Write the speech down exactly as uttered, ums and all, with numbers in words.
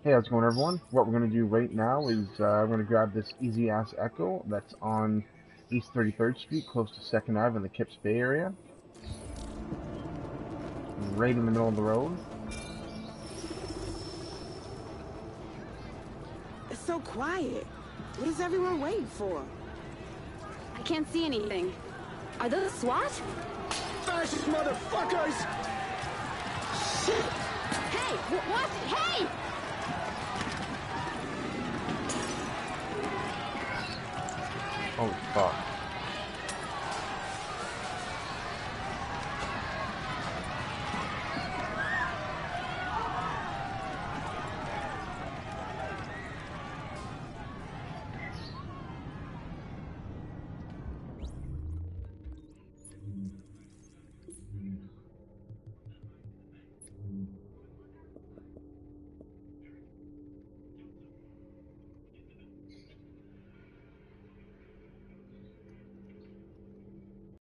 Hey, how's it going, everyone? What we're going to do right now is uh, I'm going to grab this Easy Ass Echo that's on East thirty-third Street, close to second Ave in the Kips Bay area. Right in the middle of the road. It's so quiet. What is everyone waiting for? I can't see anything. Are those SWAT? Fascist motherfuckers! Shit! Hey! wh- What? Hey! Holy fuck.